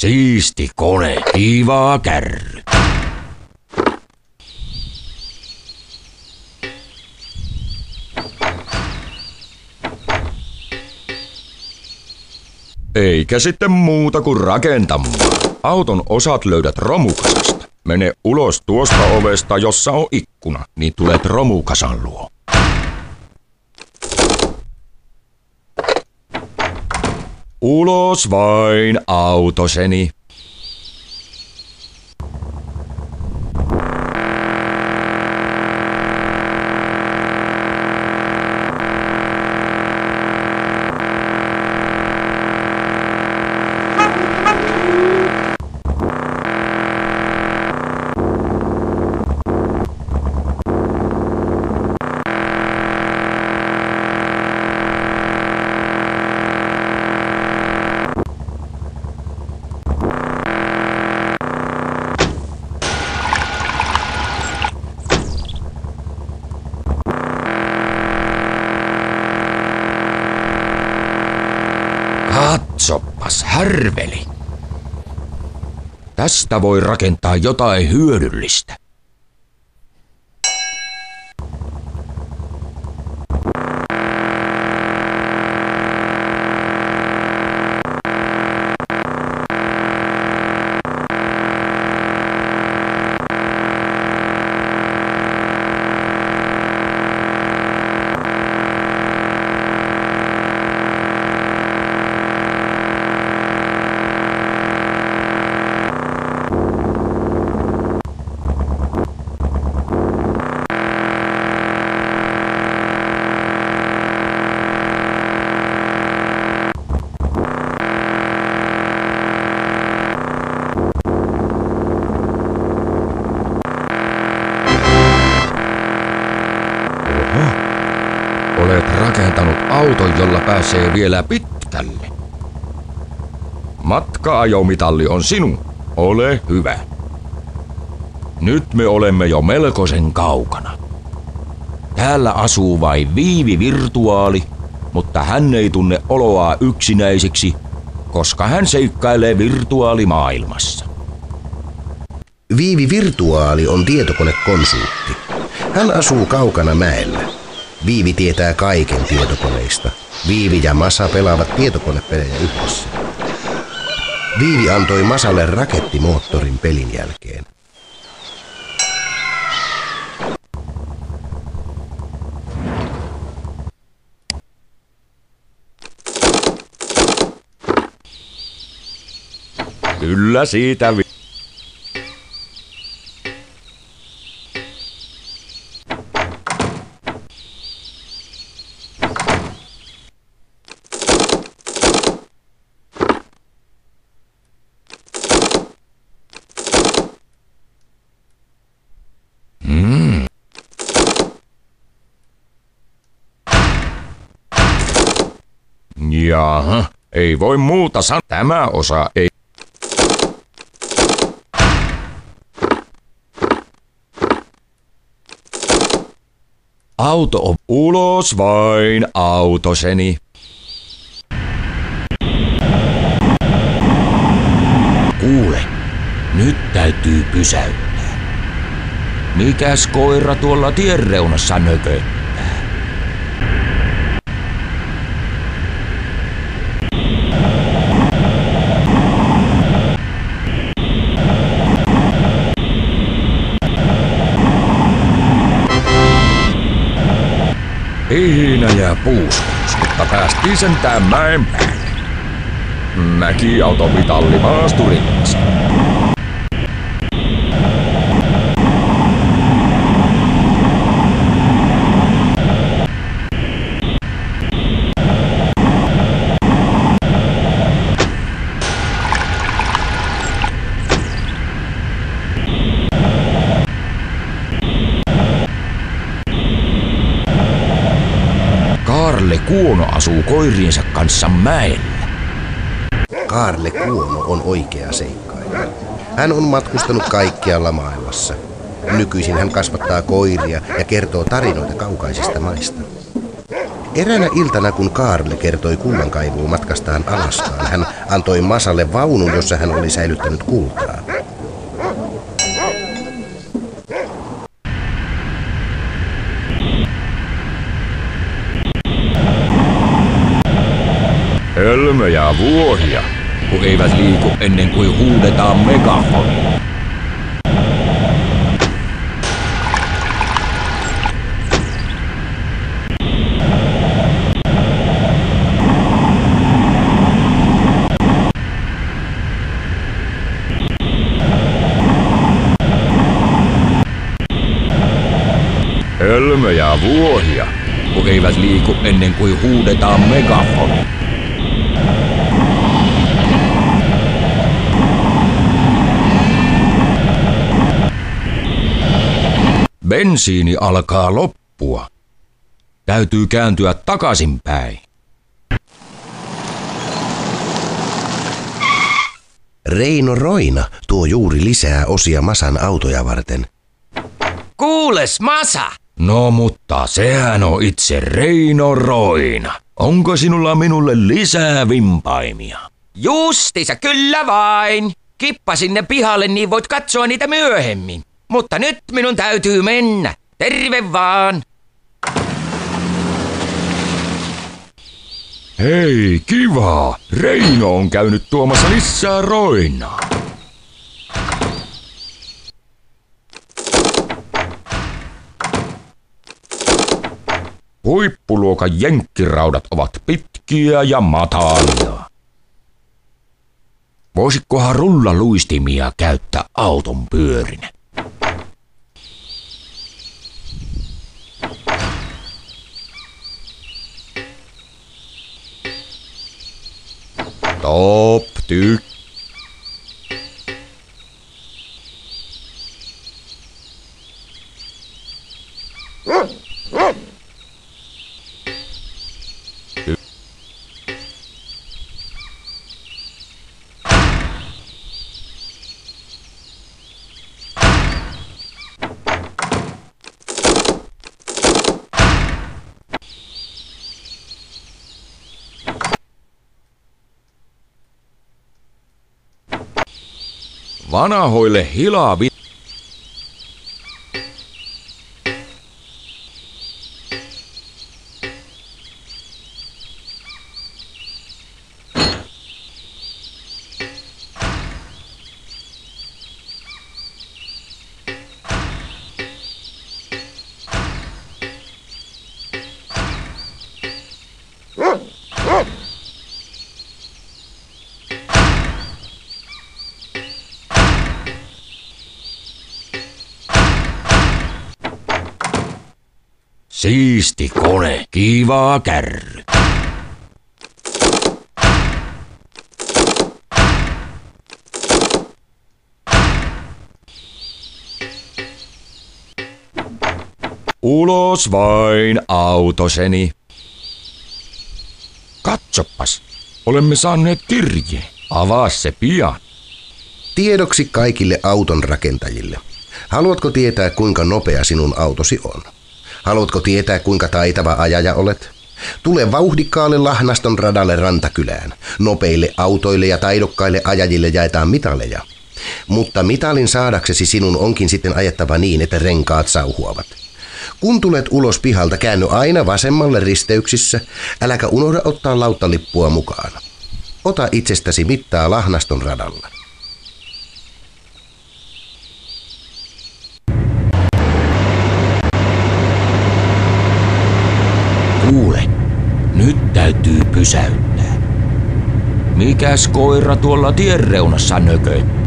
Siisti kone, kiivaa kärry. Eikä sitten muuta kuin rakentamaan. Auton osat löydät romukasasta. Mene ulos tuosta ovesta, jossa on ikkuna, niin tulet romukasan luo. Ulos vain, autoseni. Katsopas, härveli. Tästä voi rakentaa jotain hyödyllistä. Olet rakentanut auton, jolla pääsee vielä pitkälle. Matka-ajomitalli on sinun. Ole hyvä. Nyt me olemme jo melkoisen kaukana. Täällä asuu vain Viivi Virtuaali, mutta hän ei tunne oloa yksinäiseksi, koska hän seikkailee virtuaalimaailmassa. Viivi Virtuaali on tietokonekonsultti. Hän asuu kaukana mäellä. Viivi tietää kaiken tietokoneista. Viivi ja Masa pelaavat tietokonepelejä yhdessä. Viivi antoi Masalle rakettimoottorin pelin jälkeen. Kyllä siitä Jaha, ei voi muuta sanoa. Tämä osa ei. Auto on ulos vain, autoseni. Kuule, nyt täytyy pysäyttää. Mikäs koira tuolla tien reunassa nököttää? Hihinä ja puuskuus, mutta päästiin sentään mäen päälle. Mäkiautomitalli maasturimassa. Kaarle Kuono asuu koiriensa kanssa mäellä. Kaarle Kuono on oikea seikkailija. Hän on matkustanut kaikkialla maailmassa. Nykyisin hän kasvattaa koiria ja kertoo tarinoita kaukaisista maista. Eräänä iltana, kun Kaarle kertoi kullankaivuun matkastaan Alaskaan, hän antoi Masalle vaunun, jossa hän oli säilyttänyt kultaa. Hölmöjä vuohia, kun eivät liiku ennen kuin huudetaan megafonia. Hölmöjä vuohia, kun eivät liiku ennen kuin huudetaan megafonia. Bensiini alkaa loppua. Täytyy kääntyä takaisinpäin. Reino Roina tuo juuri lisää osia Masan autoja varten. Kuules, Masa! No mutta sehän on itse Reino Roina. Onko sinulla minulle lisää vimpaimia? Justiisa, kyllä vain. Kippasin ne pihalle, niin voit katsoa niitä myöhemmin. Mutta nyt minun täytyy mennä. Terve vaan! Hei, kiva! Reino on käynyt tuomassa lisää roinaa. Huippuluokan jenkkiraudat ovat pitkiä ja matalia. Voisitkohan rullaluistimia käyttää auton pyörinä? Top tyk. Vanahoille hilavi. Siisti kone, kiva kärry. Ulos vain, autoseni. Katsopas, olemme saaneet kirjeen. Avaa se pian. Tiedoksi kaikille auton rakentajille. Haluatko tietää, kuinka nopea sinun autosi on? Haluatko tietää, kuinka taitava ajaja olet? Tule vauhdikkaalle Lahnaston radalle Rantakylään. Nopeille autoille ja taidokkaille ajajille jaetaan mitaleja. Mutta mitalin saadaksesi sinun onkin sitten ajettava niin, että renkaat sauhuavat. Kun tulet ulos pihalta, käänny aina vasemmalle risteyksissä. Äläkä unohda ottaa lauttalippua mukaan. Ota itsestäsi mittaa Lahnaston radalla. Kuule, nyt täytyy pysäyttää. Mikäs koira tuolla tien reunassa nököttää?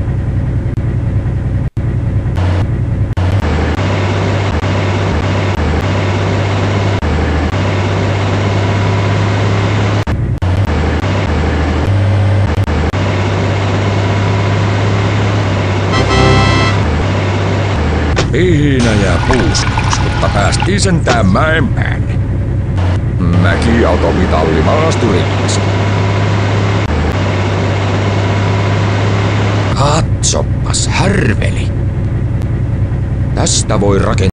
Pihinä ja puuskuus, mutta päästiin sentään mäen päälle. Mäkiautomitalli maasturillesi. Katsopas, härveli. Tästä voi rakentaa